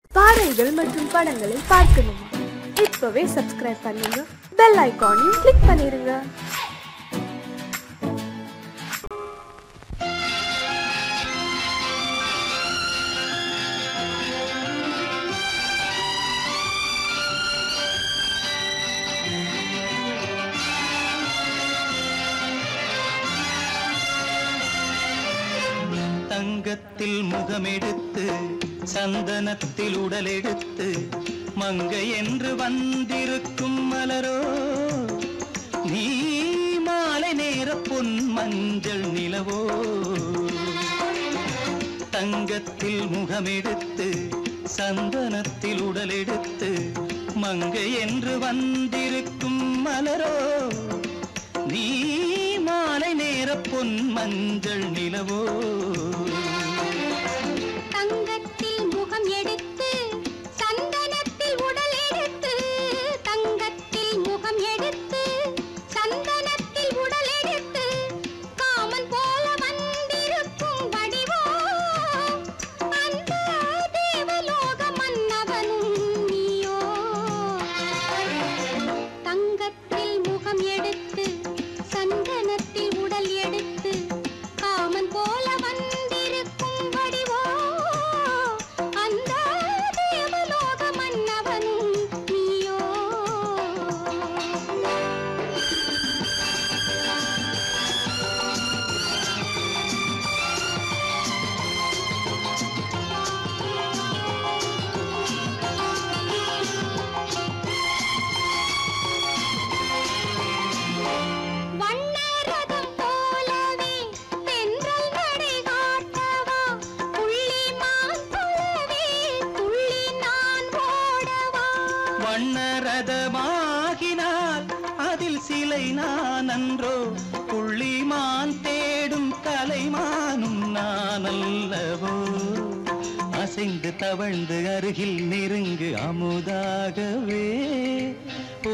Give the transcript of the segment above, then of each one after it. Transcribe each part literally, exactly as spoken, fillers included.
பாடல்கள் மற்றும் படங்களை பார்க்கணுமா? இப்பவே சப்ஸ்கிரைப் பண்ணுங்க, பெல் ஐகானையும் கிளிக் பண்ணிருங்க. தங்கத்தில் முகமெடுத்து சந்தனத்தில் உடலெடுத்து மங்கை என்று வந்திருக்கும் மலரோ, நீ மாலை நேர பொன் மஞ்சள் நிலவோ. தங்கத்தில் முகமெடுத்து சந்தனத்தில் உடலெடுத்து மங்கை என்று வந்திருக்கும் மலரோ, நீ மாலை நேர பொன் மஞ்சள் நிலவோ. தங்கத்தில் முகம் எடுத்து சந்தனத்தில் உடல் எடுத்து, தங்கத்தில் முகம் எடுத்து சந்தனத்தில் உடல் எடுத்து காமன் போல வந்திருக்கும் வடிவோ, அந்த தேவலோக மன்னவனும் நீயோ. தங்கத்தில் முகம் எடுத்து சந்தனத்தில் உடல் எடுத்து காமன் போல வந்திருக்கும் வடிவோ, அந்த தேவலோக மன்னவனும் நீயோ. வண்ணரதம் போலவே தென்றல் நடை காட்டவா, புள்ளிமான் போலவே துள்ளி நான் ஓடவா. வண்ணரதமாகினால் அதில் சிலை நான் அன்றோ, புள்ளிமான் தேடும் கலைமானும் நான் அல்லவோ. அசைந்து தவழ்ந்து அருகில் நெருங்கு அமுதாகவே. ஓ,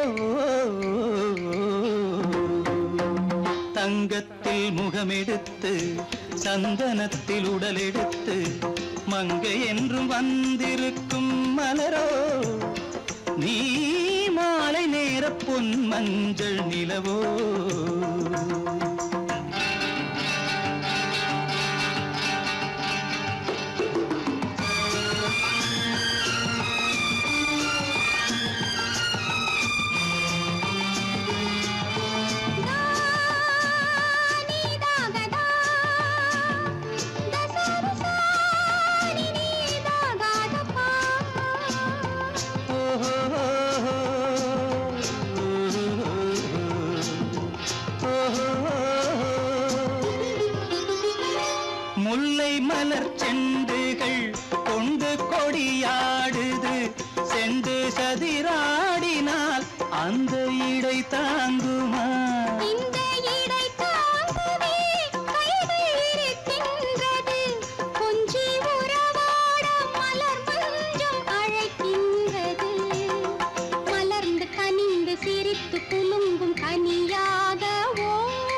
தங்கத்தில் முகமெடுத்து சந்தனத்தில் உடலெடுத்து மங்கை என்றும் வந்திருக்கும் மலரோ, நீ மாலை நேர பொன் மஞ்சள் நிலவோ. முல்லை மலர் செண்டுகள் கொண்டு கொடியாடுது, செண்டு சதிராடினால் அந்த இடை தாங்குமா? இந்த இடை தாங்குவே கைகள் இருக்கின்றது, கொஞ்சி உறவாட மலர் மஞ்சம் அழைக்கின்றது. மலர்ந்து கனிந்து சிரித்து குலுங்கும் கனியாகவோ.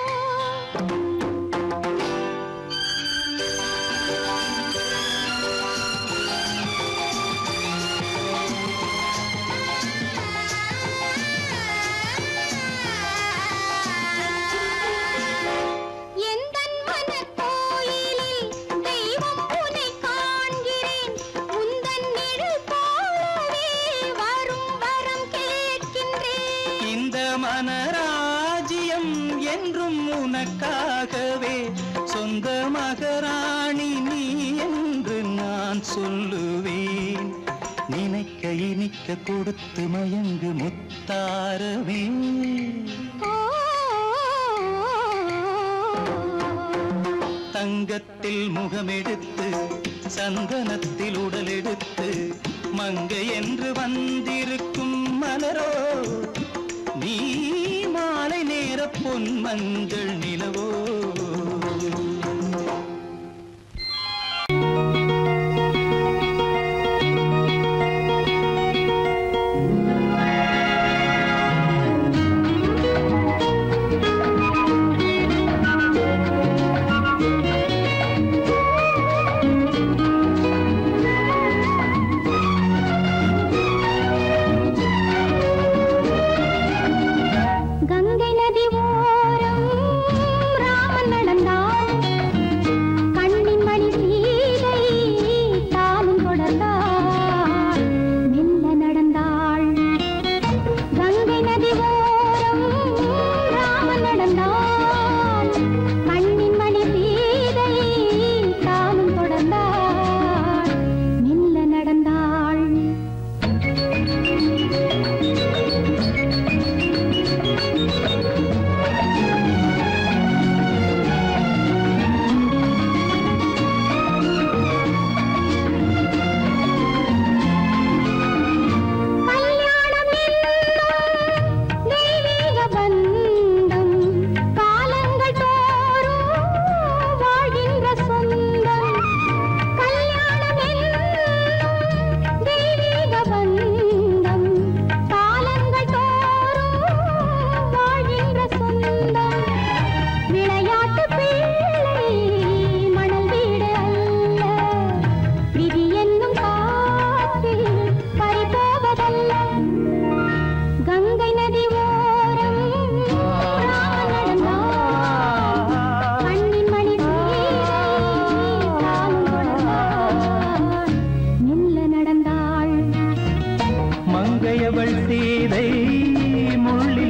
எந்தன் மனக்கோயிலில் தெய்வம் உன்னை காண்கிறேன், உந்தன் நிழல் போலவே வரும் வரம் கேட்கின்றேன். இந்த மனராஜ்யம் என்றும் உனக்காகவே, சொந்த மகராணி நீ என்று நான் சொல்லுவேன். நினைக்க இனிக்க கொடுத்து மயங்கு முத்தாரவே. ஓ, தங்கத்தில் முகமெடுத்து சந்தனத்தில் உடலெடுத்து மங்கை என்று வந்திருக்கும் மலரோ, நீ மாலை நேர பொன் மஞ்சள் நிலவோ. ஓ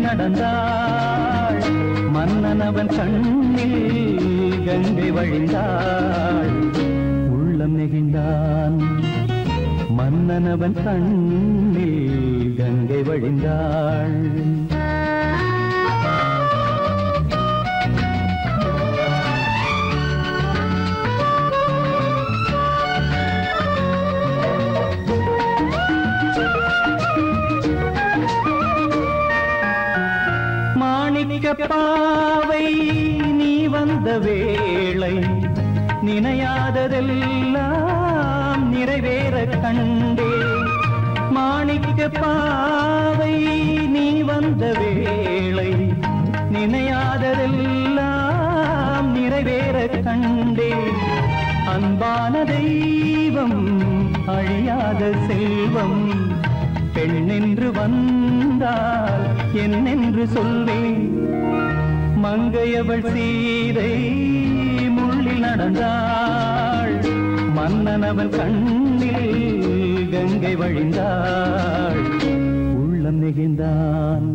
நடந்தாள் மன்னன் அவன் கண்ணில் கங்கை வழிந்தாள் உள்ளம் நெகிழ்ந்தான் மன்னன் அவன் கண்ணில் கங்கை வழிந்தாள் பாவை நீ வந்த வேளை நினையாததெல்லாம் நிறைவேற கண்டே மாணிக்க பாவை நீ வந்த வேளை நினையாததெல்லாம் நிறைவேற கண்டே அன்பான தெய்வம் அழியாத செல்வம் பெண்ணென்று வந்தால் என்னென்று சொல்வேன் மங்கையவள் சீதை முள்ளில் நடந்தாள் மன்னன் அவன் கண்ணில் கங்கை வழிந்தாள் உள்ளம் நெகிழ்ந்தான்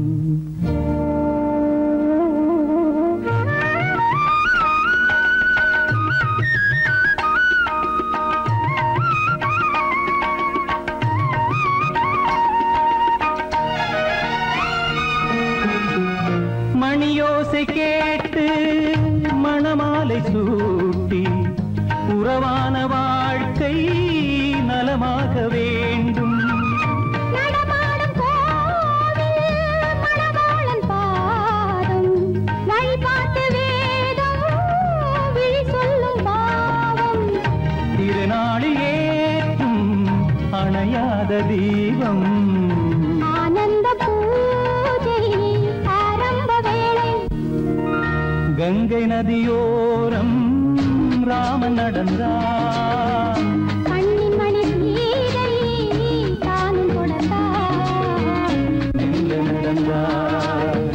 மணியோசை கேட்டு மணமாலை சூட்டி உறவான வாழ்க்கை நலமாக வேண்டும் நடமாடும் கோவில் மணவாளன் பாதம் வழிபாட்டு வேதம் விழி சொல்லும் பாவம் திருநாளில் ஏற்றும் அணையாத தீபம் ஆனந்த பூஜை ஆரம்ப வேளை கங்கை நதியோரம் ராமன் நடந்தான் கண்ணின் மணி சீதை தானும் கொடுத்தான் எங்க நடந்தான்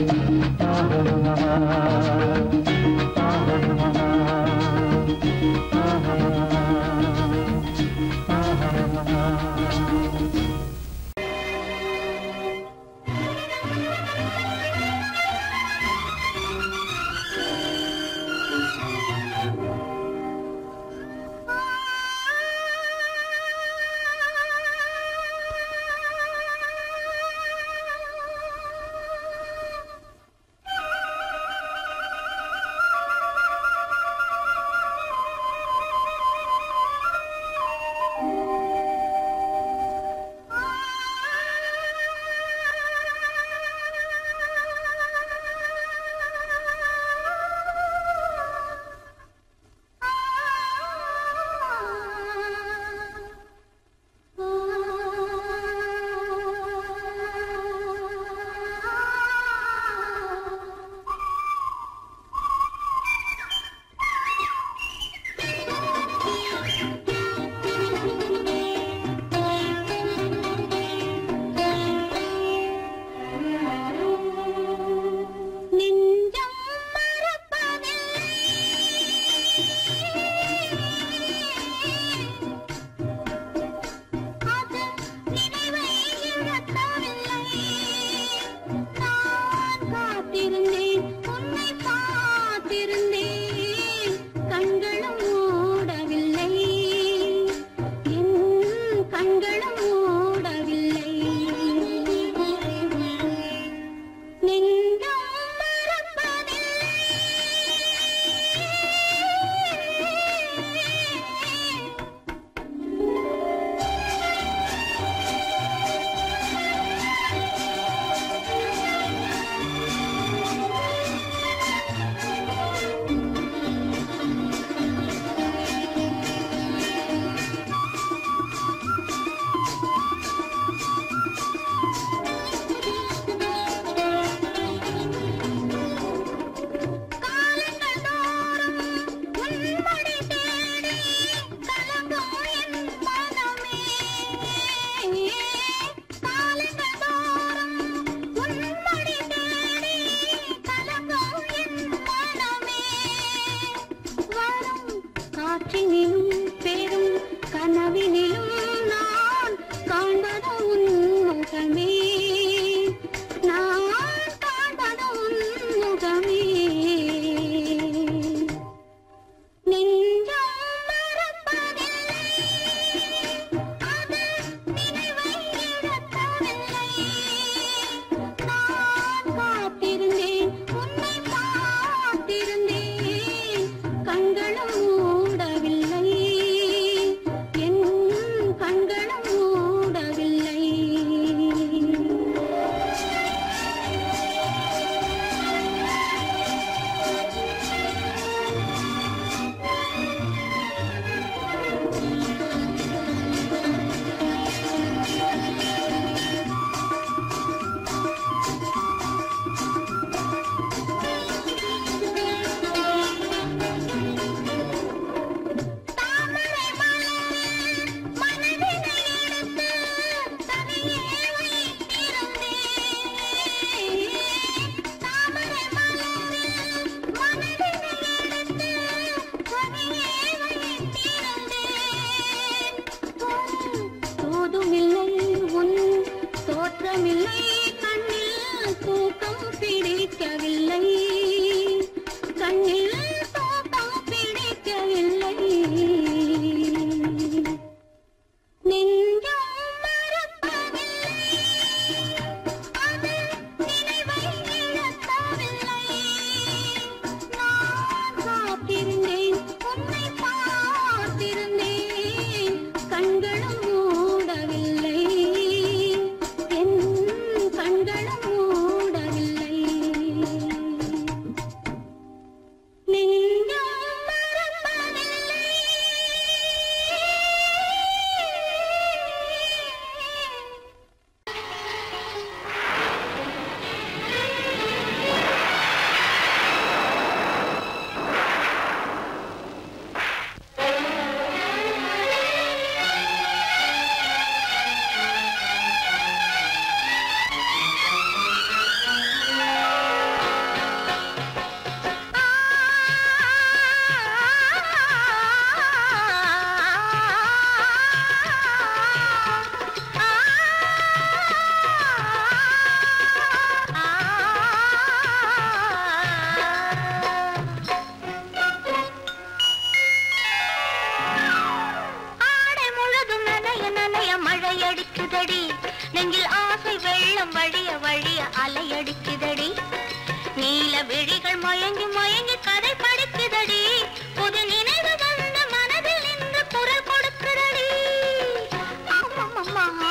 படுக்குதடி நெஞ்சில் ஆசை வெள்ளம் வழிய வழிய அலையடிக்குதடி நீல விழிகள் மயங்கி மயங்கி கதை படிக்குதடி புது நினைவு வந்த மனதில் நின்று குரல் கொடுக்குதடி அம்மம்மம்மா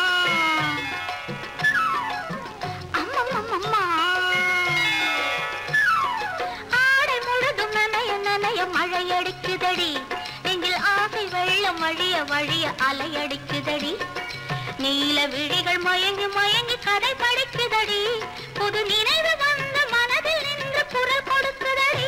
அம்மம்மம்மா ஆடை முழுதும் நனைய நனைய மழையடிக்குதடி நெஞ்சில் ஆசை வெள்ளம் வழிய வழிய அலையடிக்குதடி நீல விழிகள் மயங்கி மயங்கி கதை படிக்குதடி புது நினைவு வந்த மனதில் நின்று குரல் கொடுக்குதடி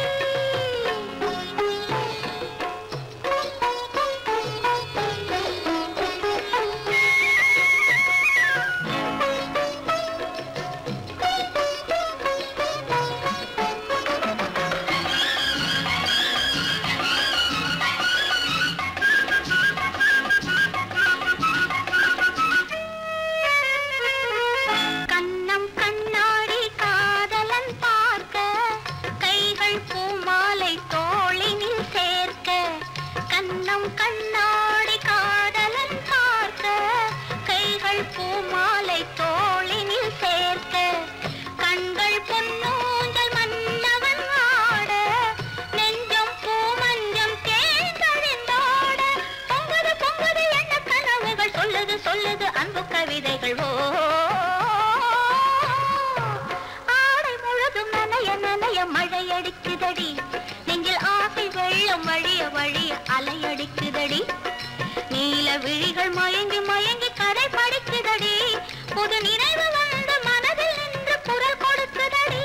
கண்ணாடி காதலன் பார்க்க கைகள் பூமாலை தோளினில் சேர்க்க கண்கள் பொன்னூஞ்சல் மன்னவன் ஆட நெஞ்சம் பூமஞ்சம் தேர்ந்தழிந்தோட பொங்குது பொங்குது என்ன கனவுகள் சொல்லுது சொல்லுது அன்பு கவிதைகள் ஓ ஆடை முழுதும் நனைய நனைய மழையடிக்குதடி நெஞ்சில் ஆசை வெள்ளம் வழிய வழிய அலையடிக்குதடி நீல விழிகள் மயங்கி மயங்கி கதை படிக்குதடி புது நினைவு வந்த மனதில் நின்று குரல் கொடுக்குதடி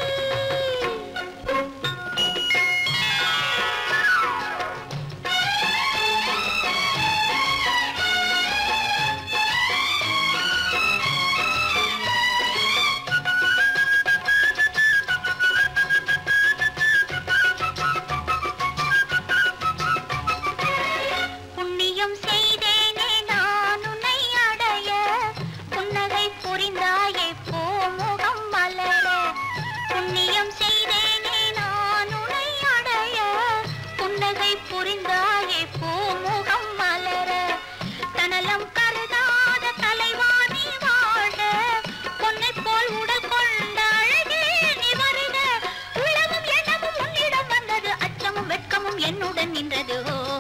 என்னுடன் நின்றது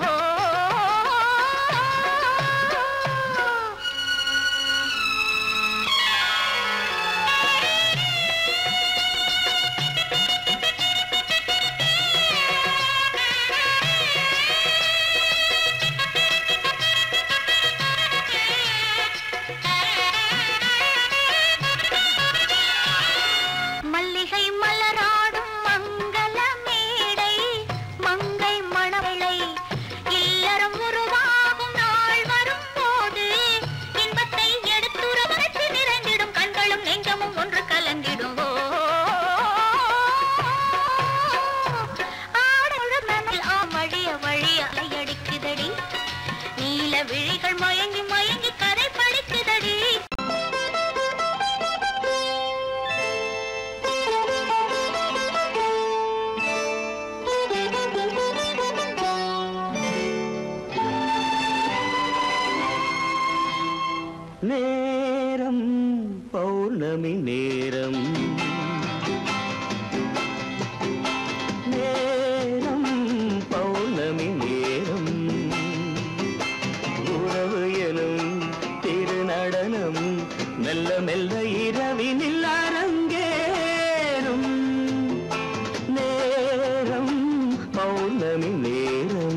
மல்லிகை மலராடும் மங்கள மேடை மங்கை மணவளை இல்லறம் உருவாகும் நாள் வரும் போது இன்பத்தை எடுத்துறவரத்து நிறைந்திடும் கண்களும் நெஞ்சமும் ஒன்று கலந்திடும் ஆடல் மணல் ஆமழிய வழி அலையடிக்குதடி நீல விழிகள் மயங்கி மயங்கி கரை படிக்குதடி நேரம் பௌர்ணமி நேரம் நேரம் பௌர்ணமி நேரம் உறவு எனும் திருநடனம் மெல்ல மெல்ல இரவினில் அரங்கேறும் நேரம் பௌர்ணமி நேரம்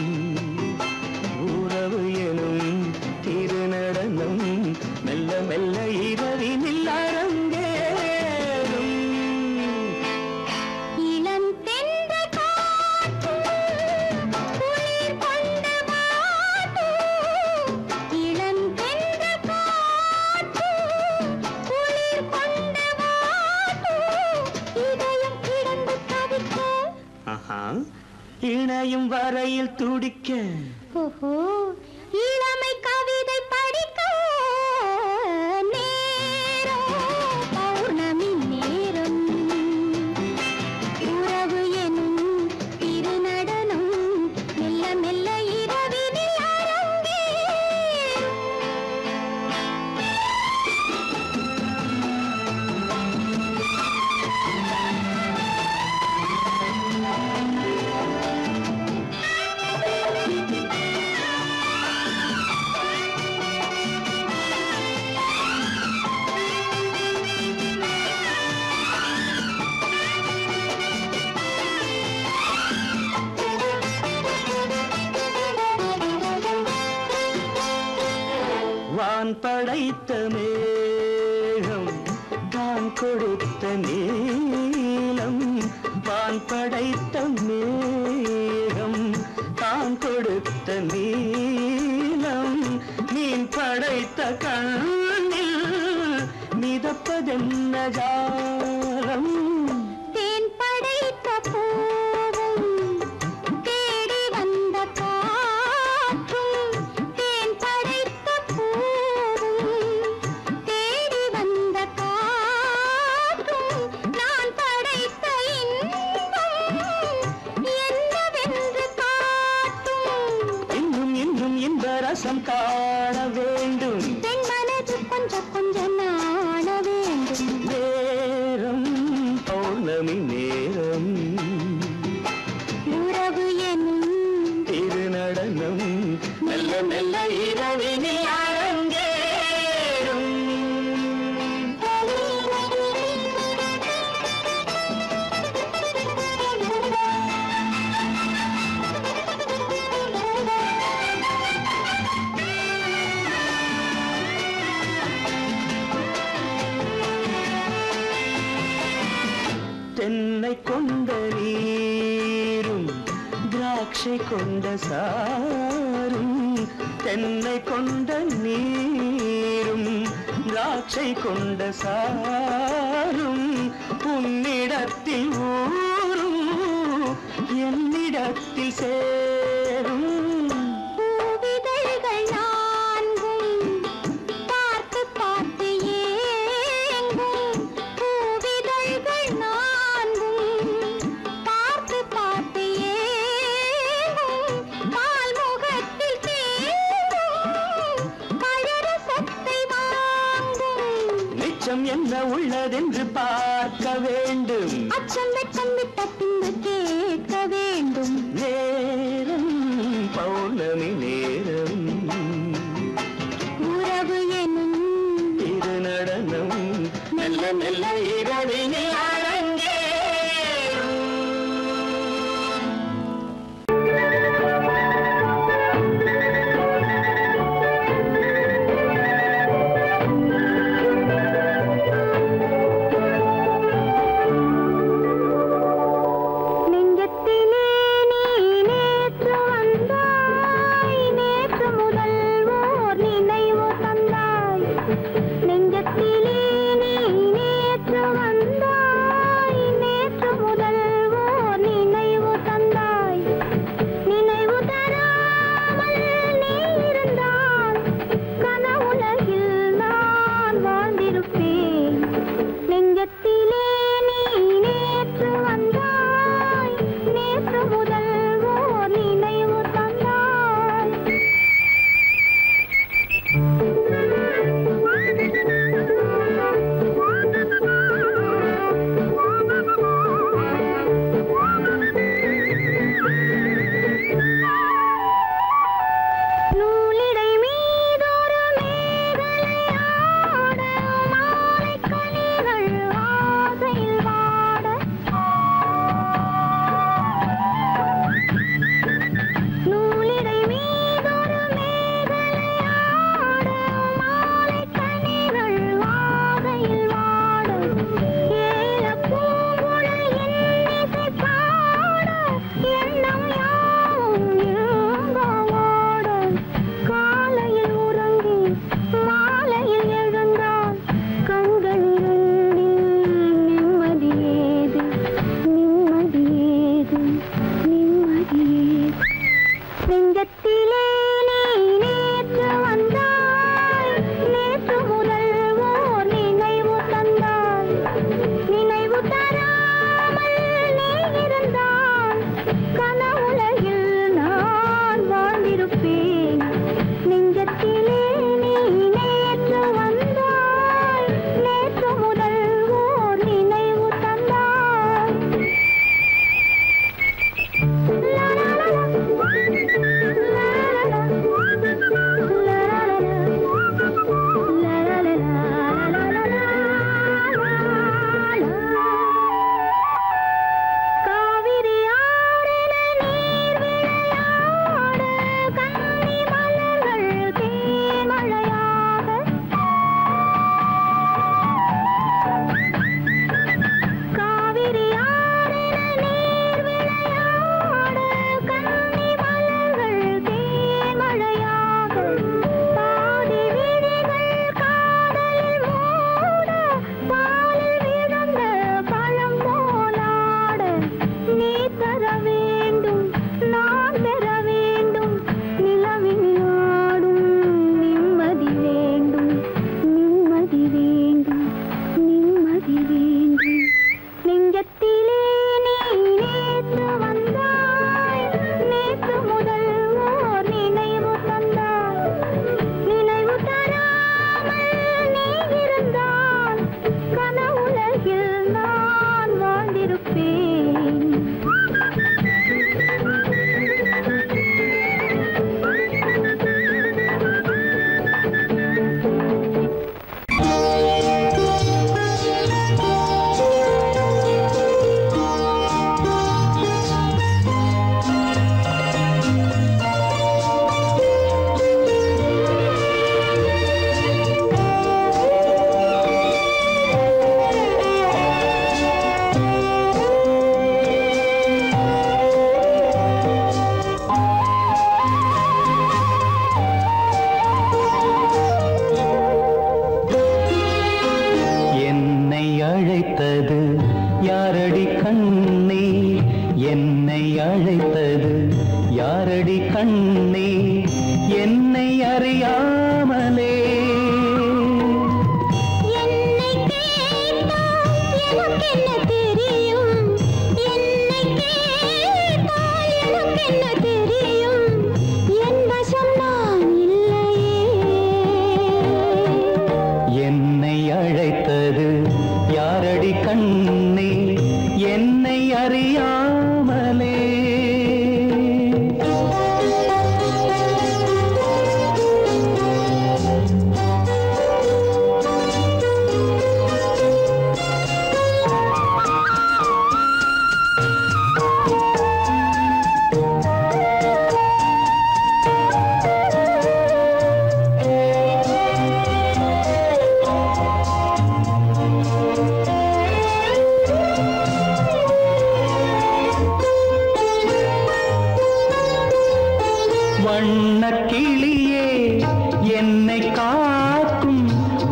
உறவு எனும் திருநடனம் மெல்ல மெல்ல இரவினில் அரங்கேறும் இளம் தென்ற காற்று குளிர் கொண்ட வாட்டு இளம் தென்ற காற்று குளிர் கொண்ட வாட்டு இதயம் கிடந்து தவிக்க ஆஹா இணையும் வரையில் துடிக்க ஓஹோ இளமை கவிதை படிக்க நேரம் பௌர்ணமி நேரம் உறவு எனும் திருநடனம் மெல்ல மெல்ல இரவினில் அரங்கேறும் படைத்த மேகம் தான் கொடுத்த நீலம் வான் படைத்த மேகம் தான் கொடுத்த நீலம் மீன் படைத்த கண்ணில் மிதப்பதென்ன ஜாலம் தேன் படைத்த பூவும் தேடி வந்த காற்றும் தேன் படைத்த பூவும் தேடி வந்த காற்றும் நான் படைத்த இன்பம் என்னவென்று காட்டும் இன்னும் இன்னும் இந்த ரசம் காண வேண்டும் பெண் மனது கொஞ்சம் கொஞ்சம் நாண வேண்டும் நேரம் பௌர்ணமி நேரம் உறவு எனும் திருநடனம் மெல்ல மெல்ல இரவினில் அரங்கேறும் தென்னை கொண்ட நீரும் திராட்சை கொண்ட சாரும் தென்னை கொண்ட நீரும் திராட்சை கொண்ட சாரும் உன்னிடத்தில் ஊரும் என்னிடத்தில் சேரும் பூவிதழ்கள் நான்கும் பார்த்து பார்த்து ஏங்கும் பூவிதழ்கள் நான்கும் பார்த்து பார்த்து ஏங்கும் பால் முகத்தில் தேங்கும் பழரசத்தை வாங்கும் நிச்சம் என்ன உள்ளதென்று பார்க்க வேண்டும் அச்சம் வெச்சம் விட்ட பின்பு கேட்க வேண்டும் நேரம் பௌர்ணமி நேரம் உறவு எனும் திருநடனம் மெல்ல மெல்ல இரவினில் அரங்கேறும் நெஞ்சத்திலே நீ நேற்று வந்தாய் நேற்று முதல் ஓர் நினைவு தந்தாய் நெஞ்சத்திலே நீ நேற்று வந்தாய் நேற்று முதல் ஓர் நினைவு தந்தாய் நினைவு தராமல் நீ இருந்தால் கனவுலகில் நான் வாழ்ந்திருப்பேன் நெஞ்சத்திலே நீ நேற்று வந்தாய் நேற்று முதல் ஓர் நினைவு தந்தாய்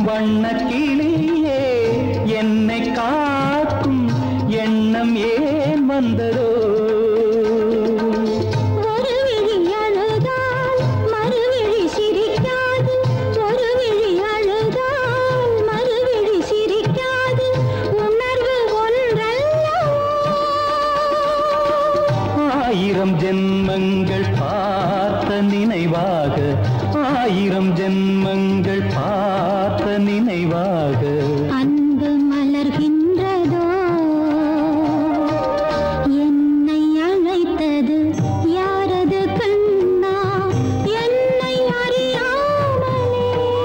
வண்ணக்கிளியே என்னை காக்கும் எண்ணம் ஏன் வந்ததோ ஆயிரம் ஜென்மங்கள் பார்த்த நினைவாக ஆயிரம் ஜென்மங்கள் பார்த்த நினைவாக அன்பு மலர்கின்றதோ என்னை அழைத்தது யாரது கண்ணா என்னை அறியாமலே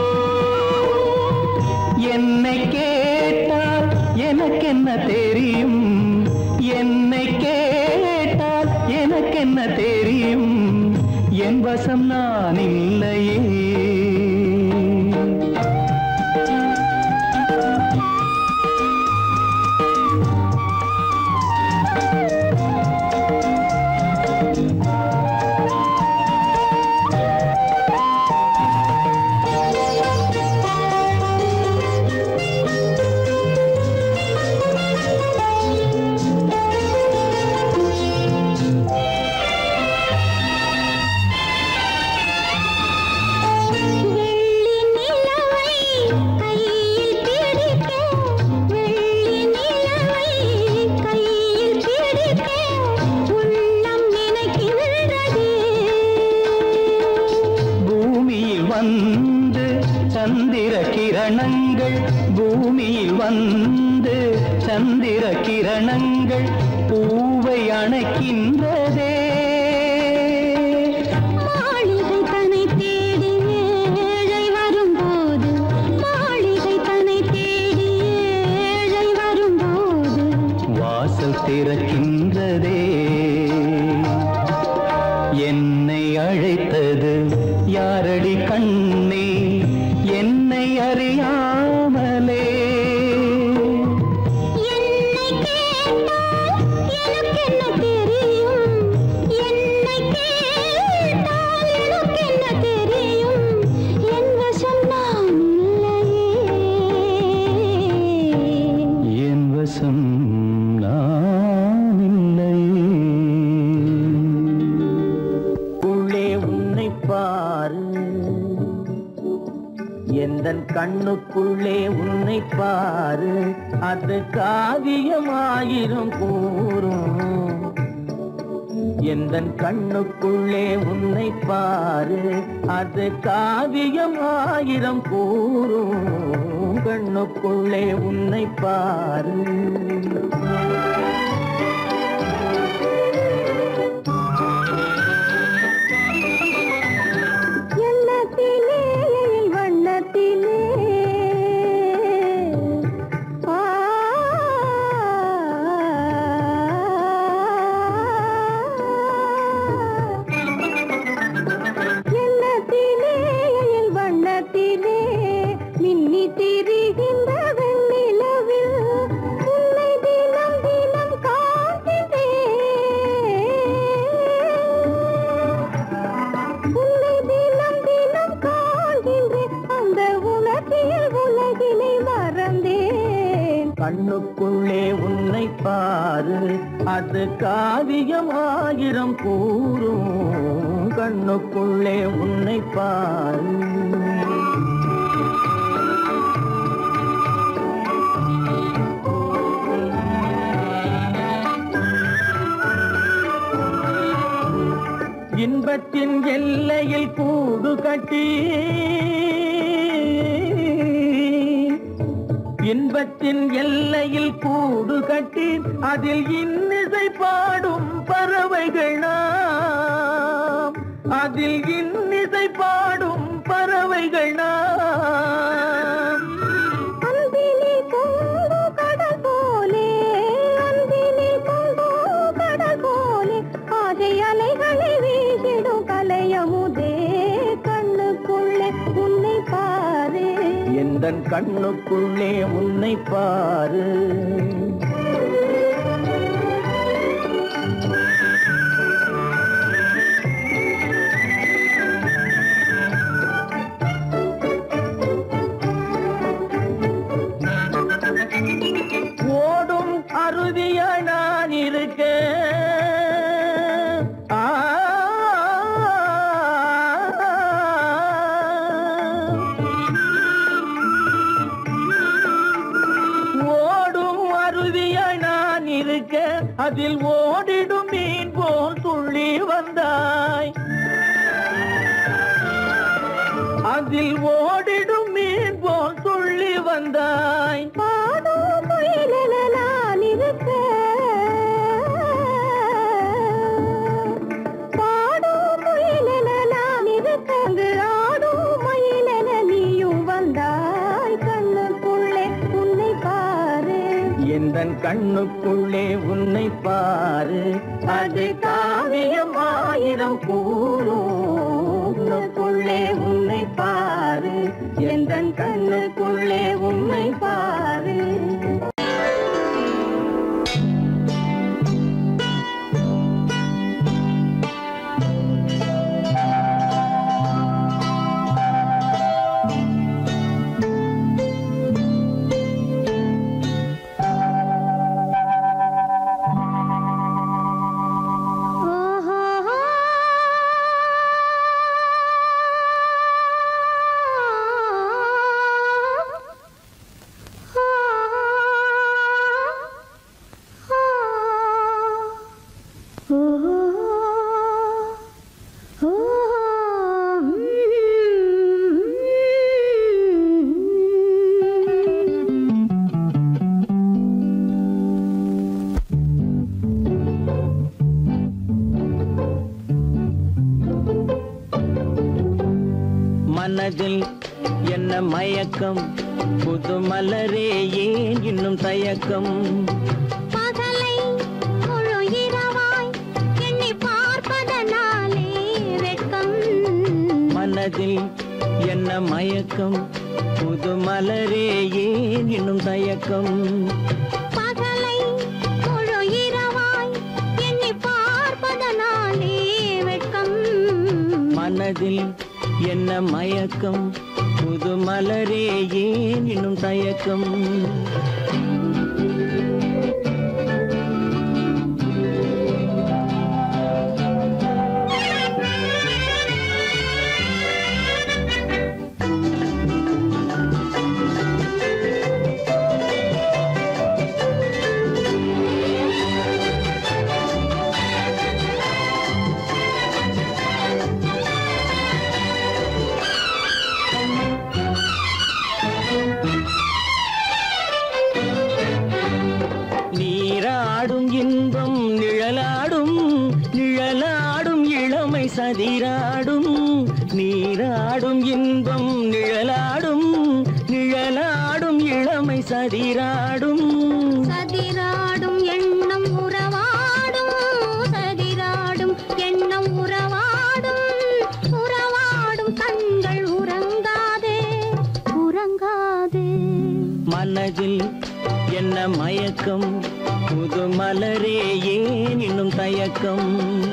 என்னை கேட்டால் எனக்கென்ன தெரியும் என்னை கேட்டால் எனக்கென்ன தெரியும் என் வசம் நான் இல்லையே வந்து சந்திர கிரணங்கள் பூமியில் வந்து சந்திர கிரணங்கள் பூவை அணைக்கின்றதே மாளிகை தன்னை தேடி ஏழை வரும்போது மாளிகை தன்னை தேடி ஏழை வரும்போது வாசல் திறக்கின்றதே என்னை அழைத்தது யாரடி கண்ணே என்னை அறியாமலே என்னை கேட்டால் எனக்கென்ன தெரியும் என்னை கேட்டால் எனக்கென்ன தெரியும் என் வசம் நான் இல்லையே என் வசம் நான் இல்லையே உள்ளே உன்னை பாரு எந்தன் கண்ணுக்குள்ளே உன்னை பாரு அது காவியமாயிரும் கூறும் எந்தன் கண்ணுக்குள்ளே உன்னை பாரு அது காவியமாயிரம் கூறும் கண்ணுக்குள்ளே உன்னை பாரு கண்ணுக்குள்ளே உன்னை பாரு அது காவியமாயிரம் கூறும் கண்ணுக்குள்ளே உன்னை பாரு இன்பத்தின் எல்லையில் கூடு கட்டி இன்பத்தின் எல்லையில் கூடு கட்டி அதில் இன்னிசை பாடும் பறவைகள் நாம் அதில் இன்னிசை பாடும் பறவைகள் நாம் அன்பிலே பொங்கு கடல் போலே அன்பிலே பொங்கு கடல் போலே ஆசை அலைகளை வீசிடும் கலையமுதே கண்ணுக்குள்ளே உன்னை பாரு எந்தன் கண்ணுக்குள்ளே உன்னை பாரு அதில் ஓடிடும் மீன் போல் துள்ளி வந்தாய் அதில் ஓடிடும் மீன் போல் துள்ளி வந்தாய் பாடும் முயலென நான் இருக்க பாடும் முயலென நான் இருக்க அங்கு ஆடும் மயிலென நீயும் வந்தாய் கண்ணுக்குள்ளே உன்னை பாரு எந்தன் கண்ணுக்குள்ளே உன்னை பாரு அது காவியம் ஆயிரம் கூறுக்குள்ளே உன்னை பாரு எந்தன் கண்ணுக்குள்ளே உன்னை பாரு மனதில் என்ன மயக்கம் புது மலரே ஏன் இன்னும் தயக்கம் பகலை முழு இரவாய் எண்ணி பார்ப்பதனாலே வெட்கம் மனதில் என்ன மயக்கம் புது மலரே ஏன் இன்னும் தயக்கம் பகலை முழு இரவாய் எண்ணி பார்ப்பதனாலே வெட்கம் மனதில் என்ன மயக்கம் புது மலரே ஏன் இன்னும் தயக்கம் நீராடும் இன்பம் நிழலாடும் நிழலாடும் இளமை சதிராடும் நீராடும் இன்பம் நிழலாடும் நிழலாடும் இளமை சதிராடும் சதிராடும் எண்ணம் உறவாடும் சதிராடும் எண்ணம் உறவாடும் உறவாடும் கண்கள் உறங்காதே உறங்காதே மனதில் என்ன மயக்கம் புது மலரே ஏன் இன்னும் தயக்கம்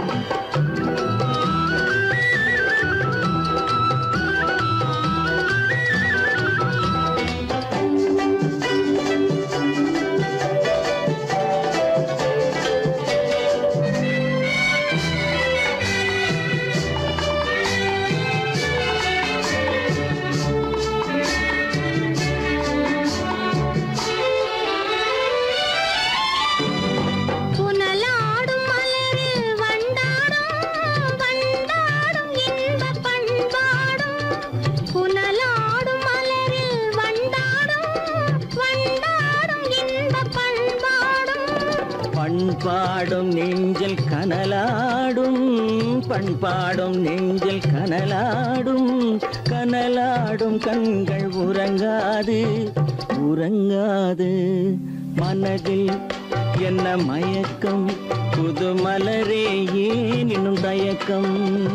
புனலாடும் மலரில் வண்டாடும் வண்டாடும் இன்பப் பண்பாடும் புனலாடும் மலரில் வண்டாடும் வண்டாடும் இன்பப் பண்பாடும் பண்பாடும் நெஞ்சில் கனலாடும் பண்பாடும் நெஞ்சில் கனலாடும் கனலாடும் கண்கள் உறங்காது உறங்காது மனதில் என்ன மயக்கம் புது மலரே ஏன் இன்னும் தயக்கம்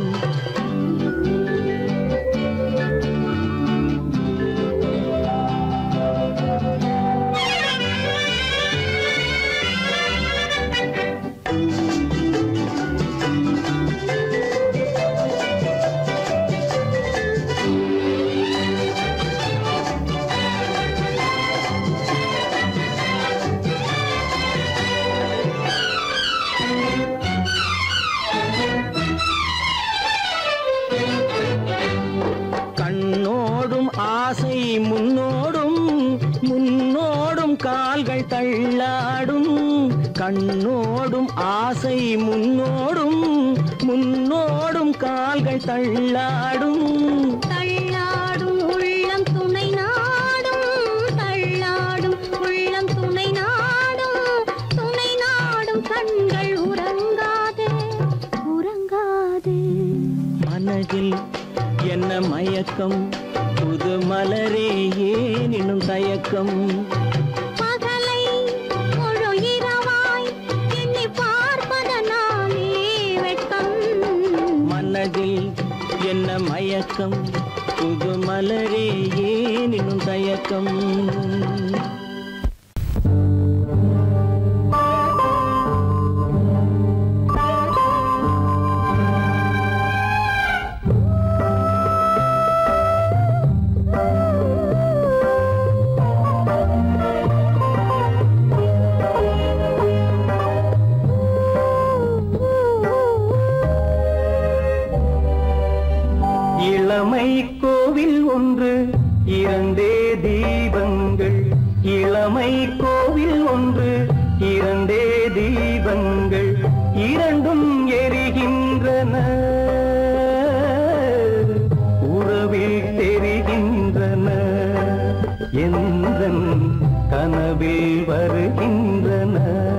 ஆசை முன்னோடும் முன்னோடும் கால்கள் தள்ளாடும் கண்ணோடும் ஆசை முன்னோடும் முன்னோடும் கால்கள் தள்ளாடும் தள்ளாடும் உள்ளம் துணை நாடும் தள்ளாடும் உள்ளம் துணை நாடும் துணை நாடும் கண்கள் உறங்காதே உறங்காதே மனதில் என்ன மயக்கம் புது மலரே ஏனினும் தயக்கம் பகலை முழு இரவாய் எண்ணி பார்ப்பதனாலே வெட்கம் மனதில் என்ன மயக்கம் புது மலரே ஏனினும் தயக்கம் இளமை கோவில் ஒன்று இரண்டே தீபங்கள் இளமை கோவில் ஒன்று இரண்டே தீபங்கள் இரண்டும் எரிகின்றன உறவில் தெரிகின்றன எந்தன் கனவில் வருகின்றன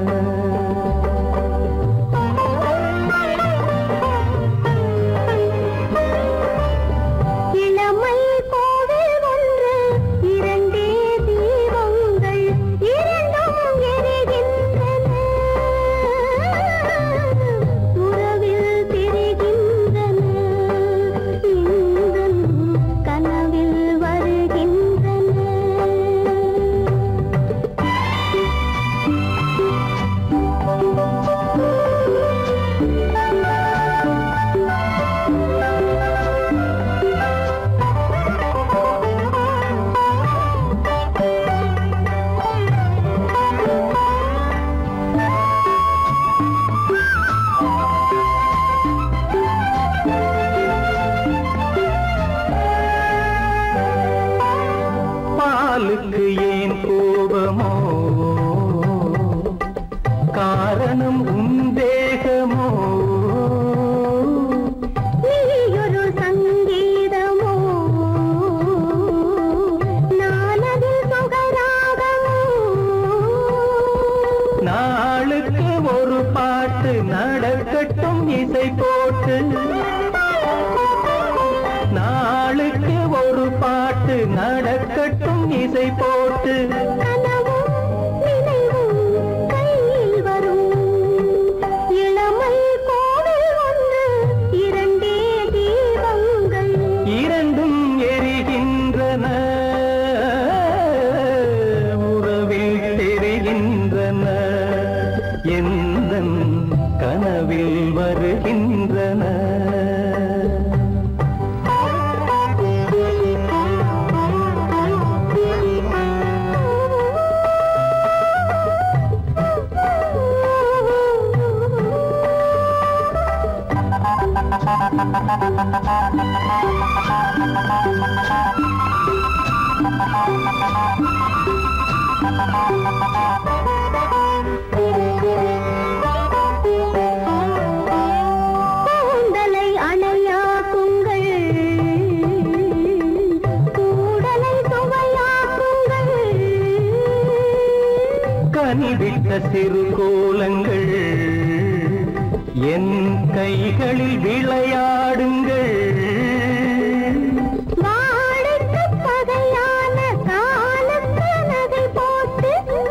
பாலுக்கு ஏன் கோபமோ காரணம் உந்தேகமோ நீயொரு சங்கீதமோ நானதில் சுகராகமோ நாளுக்கு ஒரு பாட்டு நடக்கட்டும் இசை போட்டு நாளுக்கு ஒரு பாட்டு நடக்கட்டும் இசை போட்டு கனவும் நினைவும் கையில் வரும் இளமை கோவில் ஒன்று இரண்டே தீபங்கள் இரண்டும் எரிகின்றன உறவில் தெரிகின்றன எந்தன் கனவில் வருகின்றன கூந்தலை அணையாக்குங்கள் கூடலை சுவையாக்குங்கள் கனிவிட்ட சிறு கோலங்கள் என் கைகளில் விளையாடுங்கள் வாழைக்கு பகையான காலத்து நகை போட்டு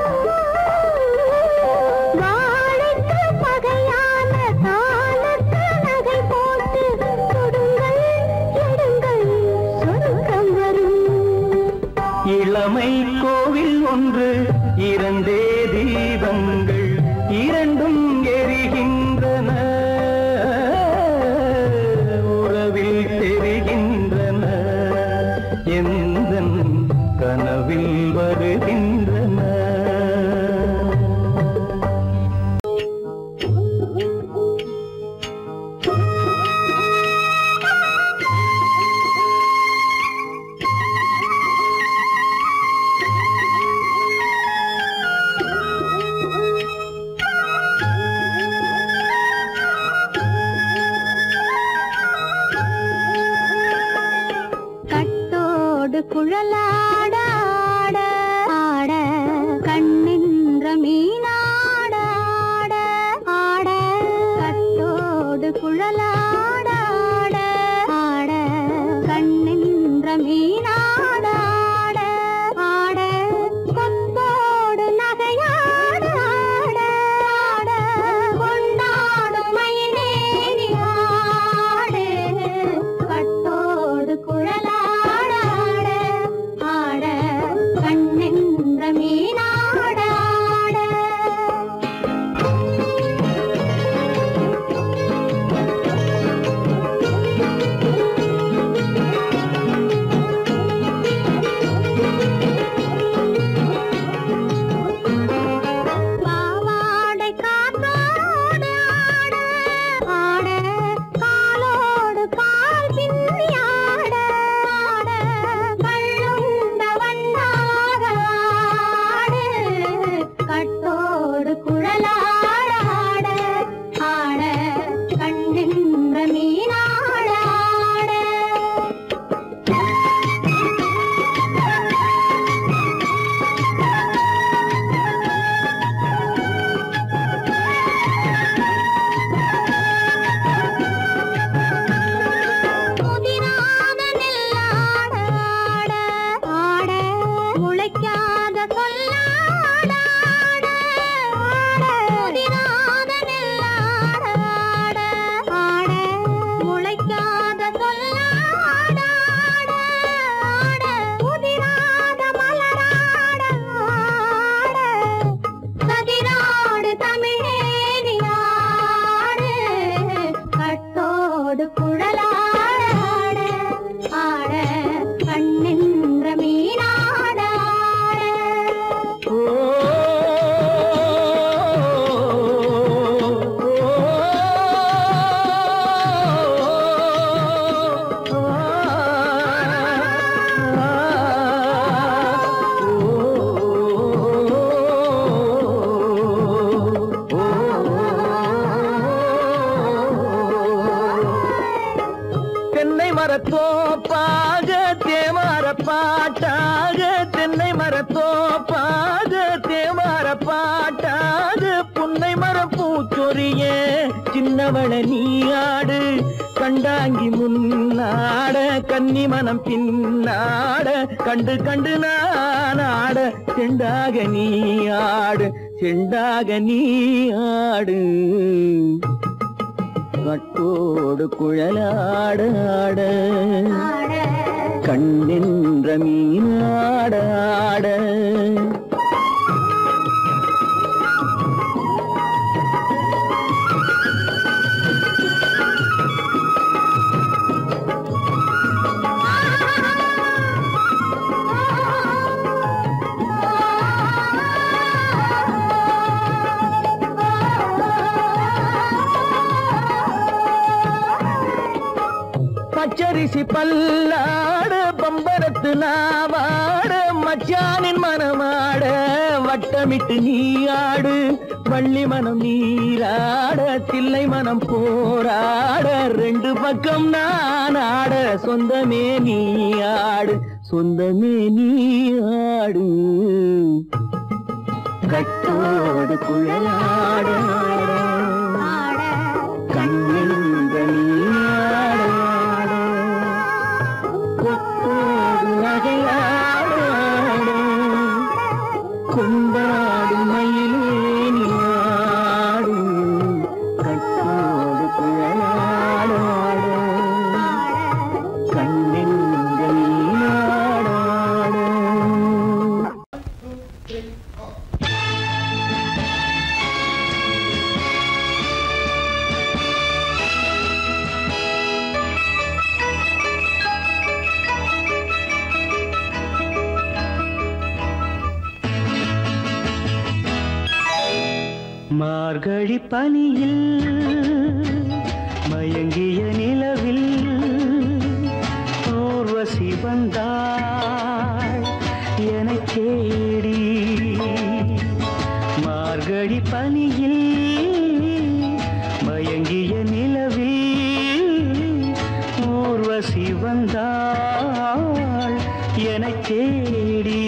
வாழைக்கு பகையான காலத்து நகை போட்டு கொடுங்கள் எடுங்கள் சொர்க்கம் வரும் இளமை கோவில் ஒன்று இரண்டே தீபங்கள் இரண்டும் எரிகின்றன உறவில் தெரிகின்றன எந்தன் கனவில் வருகின்றன மரத்தோப்பாக தேமார பாட்டாக தென்னை மரத்தோப்பாக தேமார பாட்டாக புன்னை மரப்பூச்சொரிய சின்னவள நீயாடு கண்டாங்கி முன்னாட கன்னி மனம் பின்னாட கண்டு கண்டு நானாட செண்டாக நீயாடு செண்டாக நீயாடு கட்டோடு குழலாடாட கண்ணின்ற மீனாடாட பச்சரிசி பல்லாட பம்பரத்து நாவாட மச்சானின் மனமாட வட்டமிட்டு நீயாடு வள்ளி மனம் நீராட தில்லை மனம் போராட ரெண்டு பக்கம் நானாட சொந்தமே நீயாடு சொந்தமே நீயாடு கட்டோடு குழலாட கண்ணின்ற நீயாட கொண்டாடு மயிலேனியாடு கட்டோடு குழலாடாடு கண்ணின்ற நீராடாடு. மார்கழி பனியில் மயங்கிய நிலவில் ஊர்வசி வந்தாள் எனச் தேடி. மார்கழி பனியில் மயங்கிய நிலவில் ஊர்வசி வந்தாள் எனச் தேடி.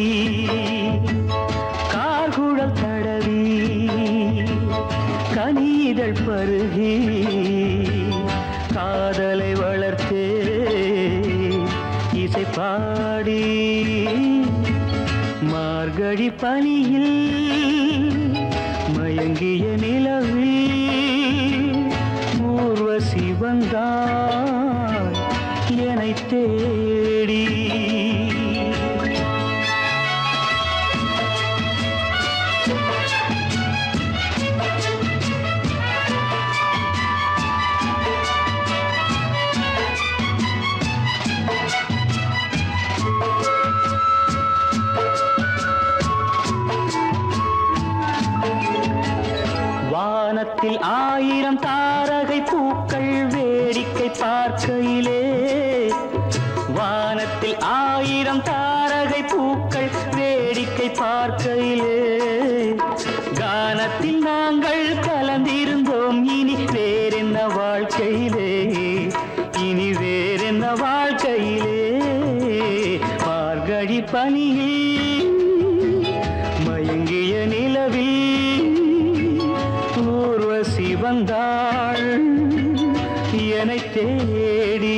கார்குழல் தடவி கனிதழ் பருகி காதலை வளர்த்தே இசை பாடி. மார்கழி பனியில் மயங்கிய நிலவில் ஊர்வசி வந்தாள் என்னைத் தேடி. வானத்தில் ஆயிரம் தாரகை பூக்கள் வேடிக்கை பார்க்கையிலே. வானத்தில் ஆயிரம் தாரகை பூக்கள் வேடிக்கை பார்க்கையிலே. கானத்தில் நாங்கள் கலந்திருந்தோம் இனி வேறென்ன வாழ்க்கையிலே, இனி வேறென்ன வாழ்க்கையிலே. மார்கழி பனியில் மயங்கிய நிலவில் ஊர்வசி வந்தாள் என்னைத் தேடி.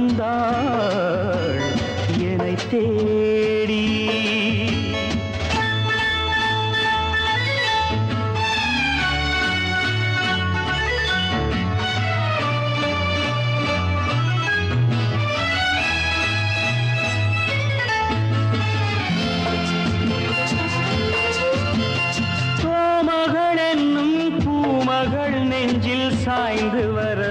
வந்தாள் என்னை தேடி. கோமகள் என்னும் பூமகள் நெஞ்சில் சாய்ந்து வர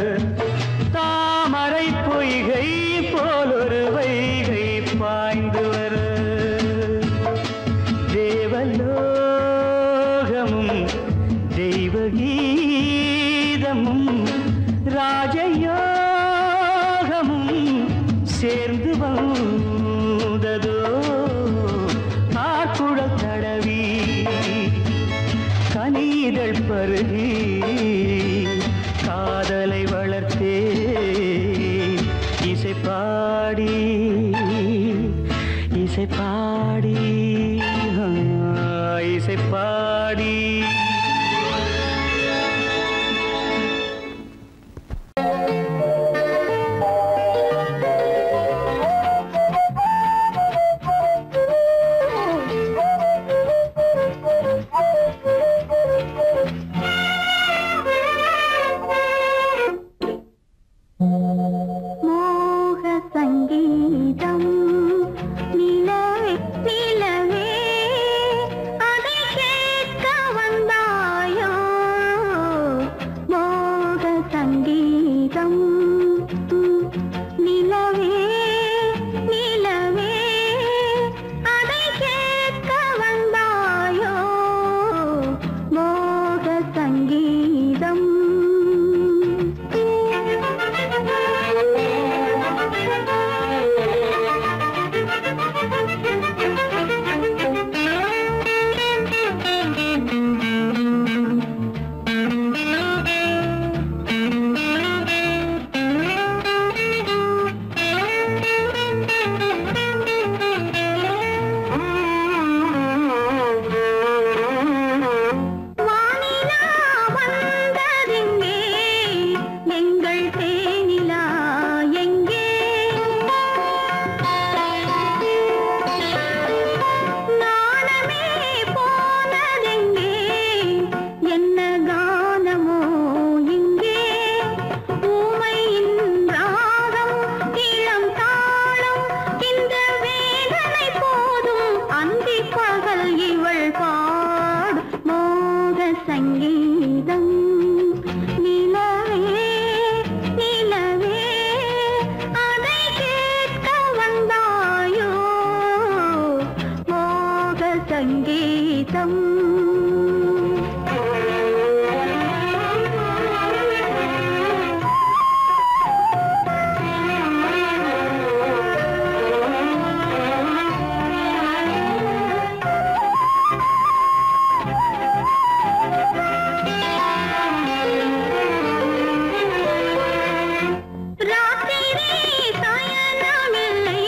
தாமரை பொய்கை போலொரு வைகை பாய்ந்து வர தேவலோகமும் தெய்வகீதமும் ராஜயோகமும் சேர்ந்து வந்ததோ காக்குழல் தடவி கனிதழ் பருகி காதலை வளர்த்தே இசை பாடி இசை பாடி இசை பாடி.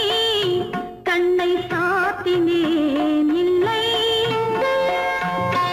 கண்ணை சாத்தினேன் இல்லை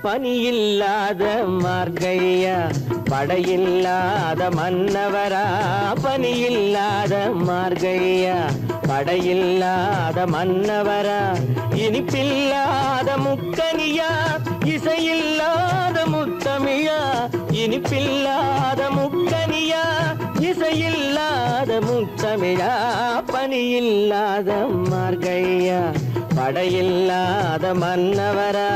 பனியில்லாத மார்கழியா படையில்லாத மன்னவரா பனியில்லாத மார்கழியா படையில்லாத மன்னவரா இனிப்பில்லாத முக்கனியா இசையில்லாத முத்தமிழா இனிப்பில்லாத முக்கனியா இசையில்லாத முத்தமிழா பனியில்லாத மார்கழியா படையில்லாத மன்னவரா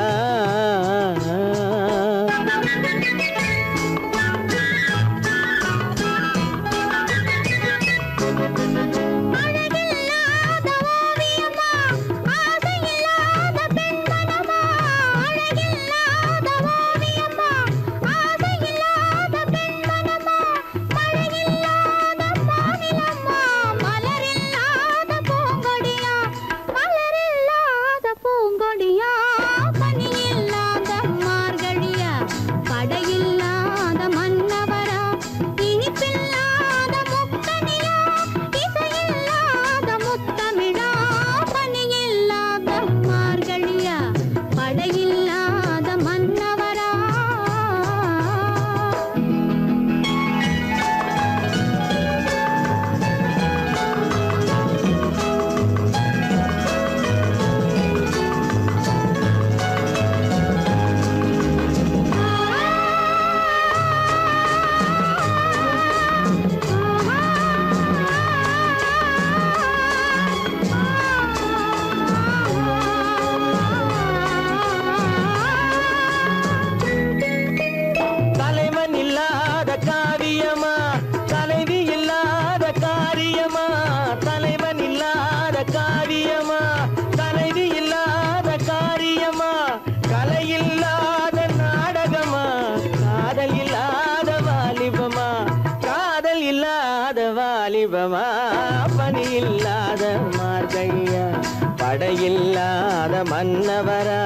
பனியில்லாத மார்கழியா படையில்லாத மன்னவரா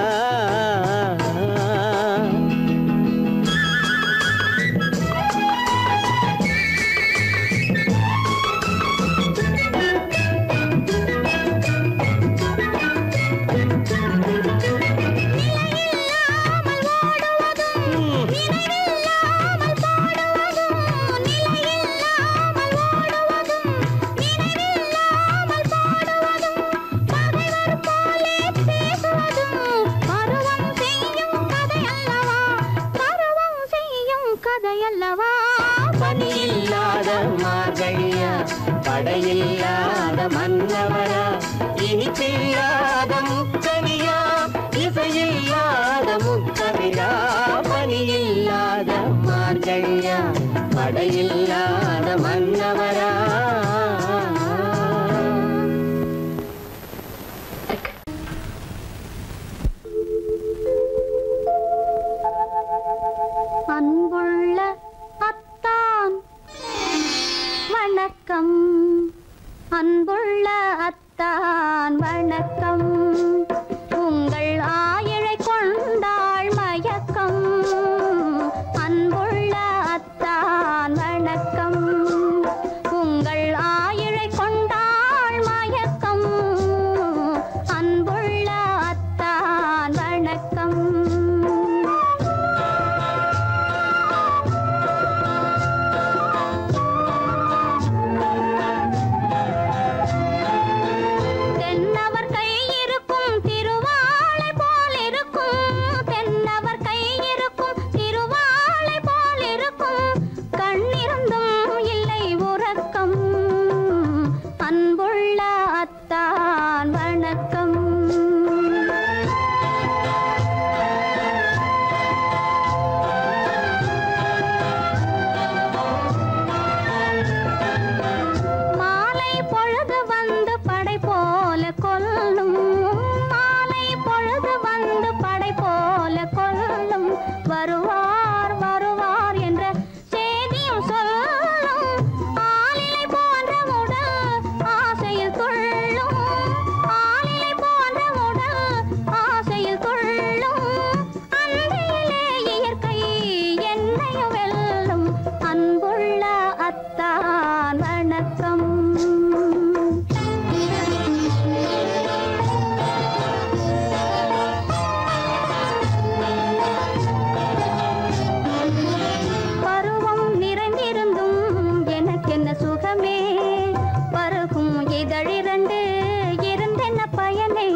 பனியில்லாத மார்கழியா படையில்லாத மன்னவரா இனிப்பில்லாத முக்கனியா இசையில்லாத முத்தமிழா பனியில்லாத மார்கழியா படையில்லாத மன்னவரா அன்புள்ள அத்தான் வணக்கம் அன்புள்ள அத்தான் வணக்கம் உங்கள் ஆயிழை கொண்டாள் மயக்கம் அன்புள்ள அத்தான் வணக்கம் உங்கள் ஆயிழை கொண்டாள் மயக்கம் அன்புள்ள அத்தான் வணக்கம் தென்னவர் கை இருக்கும் சுகமே பருகும் இதழிரண்டு இருந்தென்ன பயனே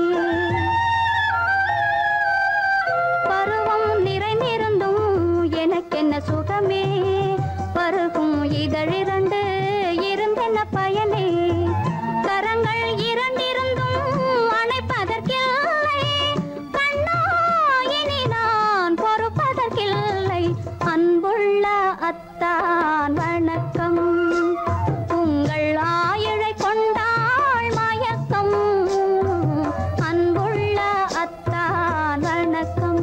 பருவம் நிறைந்திருந்தும் எனக்கென்ன சுகமே பருகும் இதழிரண்டு இருந்தென்ன பயனே கரங்கள் இரண்டிருந்தும் அணைப்பதற்கில்லை கண்ணா இனி நான் பொறுப்பதற்கில்லை அன்புள்ள அத்தான் வணக்கம் உங்கள் ஆயுளை கொண்டாள் மயக்கம் அன்புள்ள அத்தான் வணக்கம்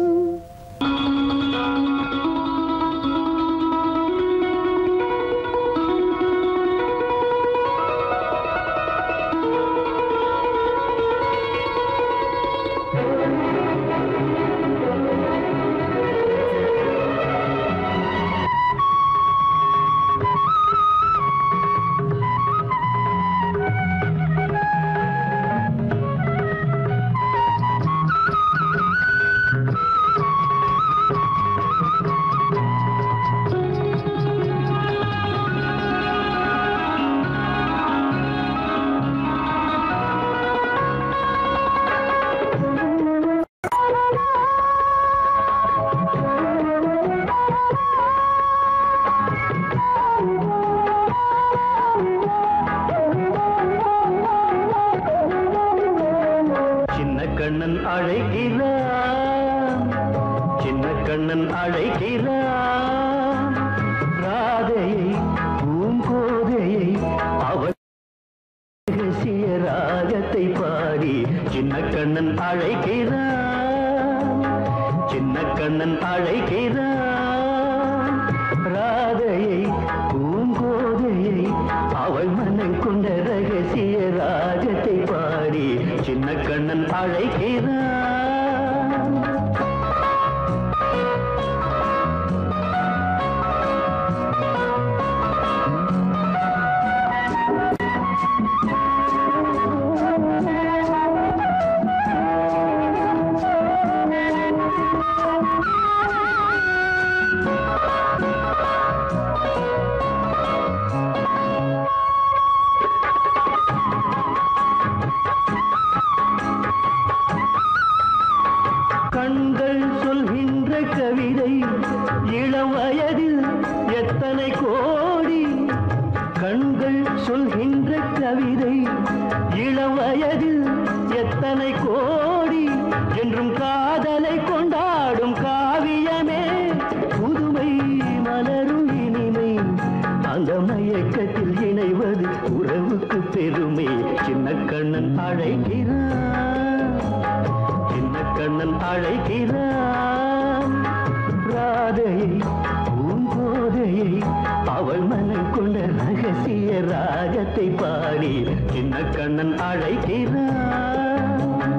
கண்ணன் அழைக்கிறான் சின்ன கண்ணன் அழைக்கிறான் ராதையை பூங்கோதையை அவள் ரகசிய ராகத்தை பாடி சின்ன கண்ணன் அழைக்கிறான் சின்ன கண்ணன் அழைக்கிறான் ராதையை பூங்கோதையை அவள் மனம் கொண்ட ரகசிய ராகத்தை பாடி சின்ன கண்ணன் அழைக்கிறான் கண்கள் சொல்கின்ற கவிதை இளம் வயதில் எத்தனை கோடி கண்கள் சொல்கின்ற கவிதை இளம் வயதில் எத்தனை கோடி என்றும் காதலை கொண்டாடும் காவியமே புதுமை மலரும் இனிமை அந்த மயக்கத்தில் இணைவது உறவுக்கு பெருமை சின்ன கண்ணன் அழைக்கிறான் சின்ன கண்ணன் அழைக்கிறான் ராதையை பூங்கோதையை அவள் மனம் கொண்ட ரகசிய ராகத்தை பாடி சின்ன கண்ணன் அழைக்கிறான்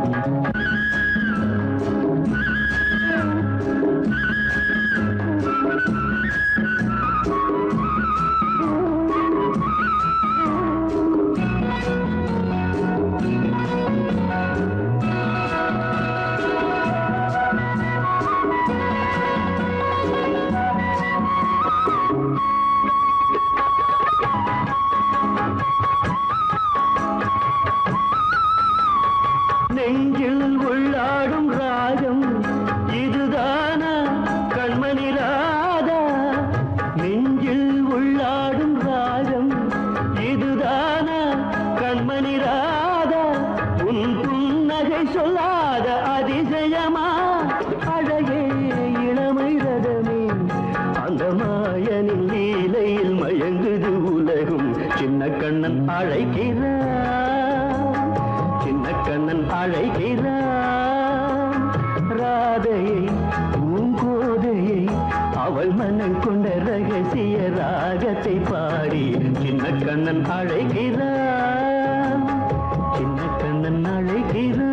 நெஞ்சில் உள்ளாடும் ராகம் இதுதானா கண்மணி ராதா நெஞ்சில் உள்ளாடும் ராகம் இதுதானா கண்மணி ராதா உன் புன்னகை சொல்லாத அதிசயமா அழகே இளமை ரதமே அந்த மாயனின் லீலையில் மயங்குது உலகும் சின்ன கண்ணன் அழைக்கிறான் சின்ன கண்ணன் அழைக்கிறான் ராதையை பூங்கோதையை அவள் மனம் கொண்ட ரகசிய ராகத்தை பாடி சின்ன கண்ணன் அழைக்கிறான் சின்ன கண்ணன் அழைக்கிறான்